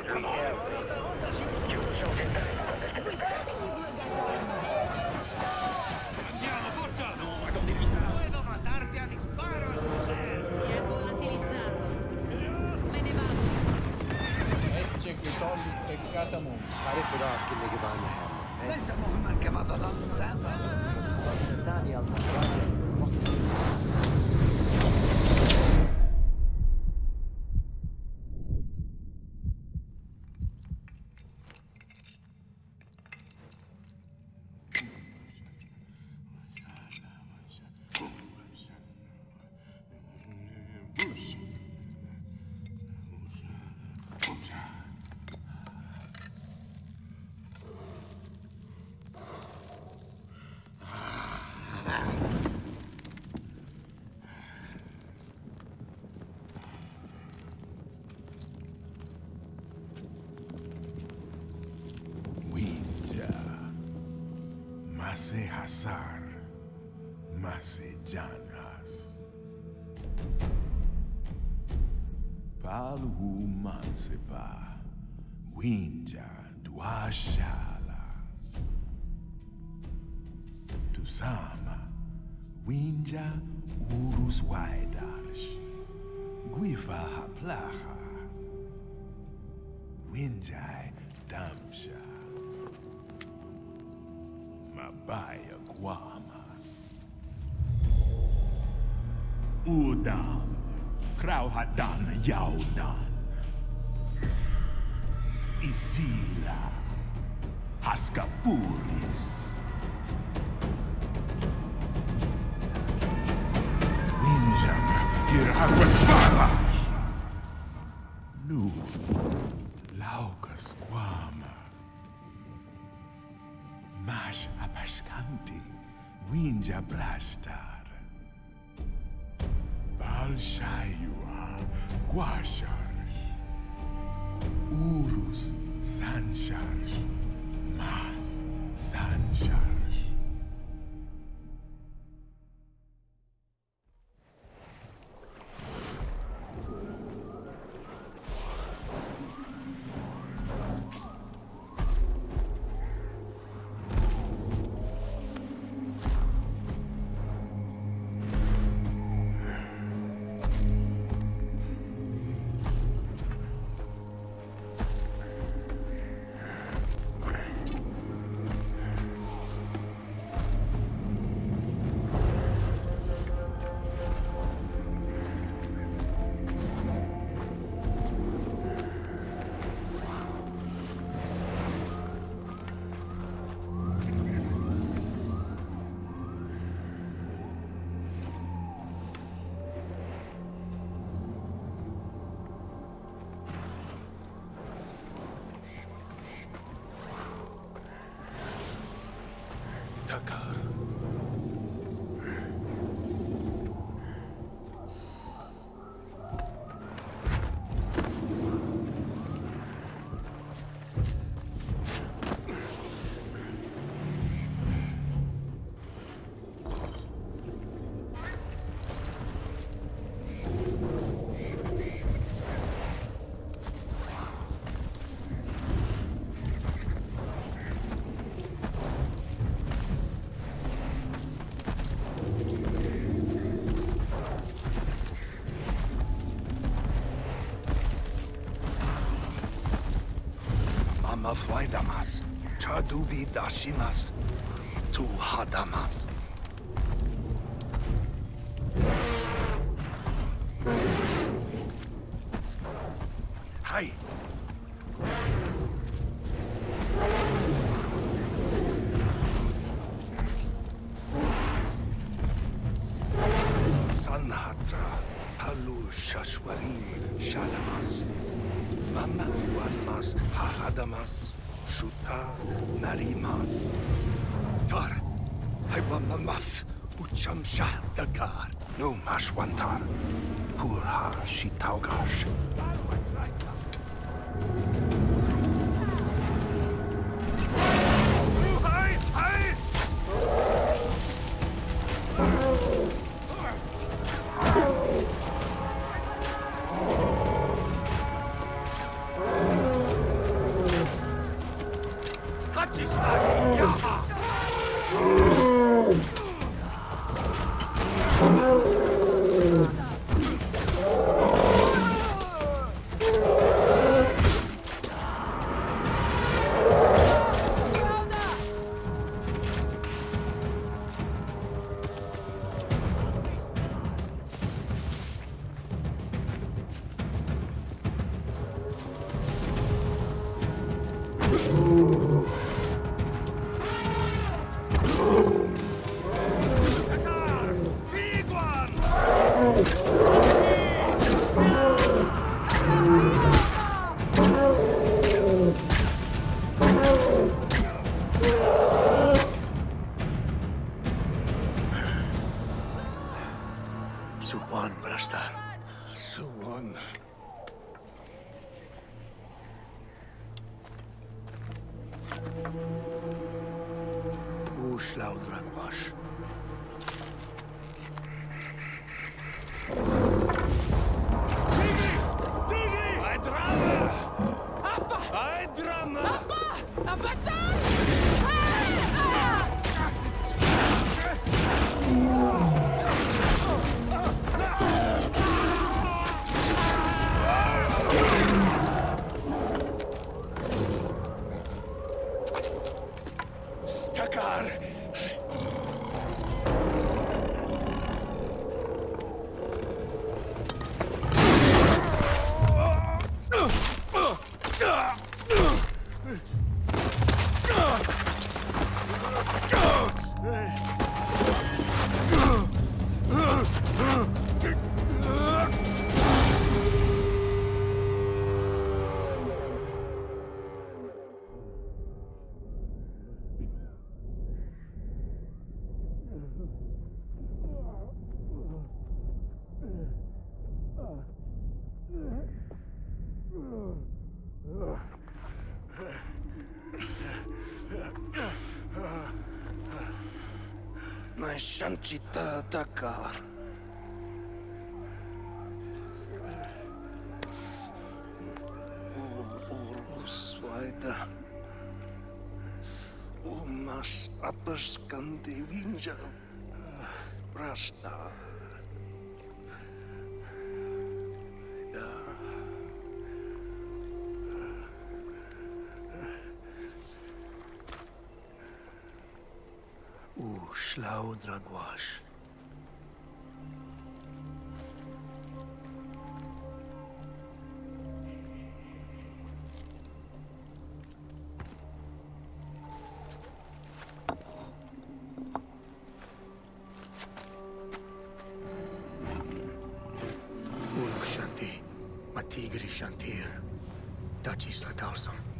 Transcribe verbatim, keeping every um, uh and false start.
Andiamo, forza! No, ma con divisa! Puedo matarte a disparo, joder. Si è volatilizzato. Me ne vado. Ecce che togli peccata mu. عرفت ضعف كل جبان محمد. ليس مهما كما ظننت ساسا. صدقني المرة Mase Hasar, Mase Janas. Palhu Mansepa, Winja Duashala. Tusama, Winja Urus Waidarsh, Guifa Haplaha, Winjai Damsha. Mabaya Guama Udam Krauhadan Yaudan Isila Haskapuris Winjan Hiraguas Baras Nu Laukas Guama Mash Apashkanti, Winja Brashtar, Balshayua, Guasharsh, Urus Sansharsh, Mas Sansharsh. Takar. Mafwaidamas, Chadubi Dashimas, Tu Hadamas. Hi. Sanhatra, Halu Shashwalim, Shalamas. Mamathwanmas, Hahadamas, Shuta, Narimas. Tar, Haiwamamaf, Uchamsha, Dagar, no Mashwantar, Purha, Shitaugash. Macisla Yaha! Suwan, Brastar. Suwan. Ushlau Dragwash. Takar! My Shanchita Takar. Urus Waida. Umas Aperskandi Winja. Brasta. Ushlau Dragwash. Uruk Shanti, Matigri Shantir, Tachisla Tausam.